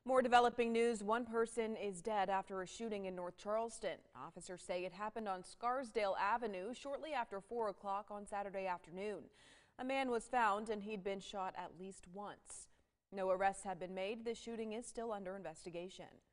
More developing news. One person is dead after a shooting in North Charleston. Officers say it happened on Scarsdale Avenue shortly after 4 o'clock on Saturday afternoon. A man was found and he'd been shot at least once. No arrests have been made. The shooting is still under investigation.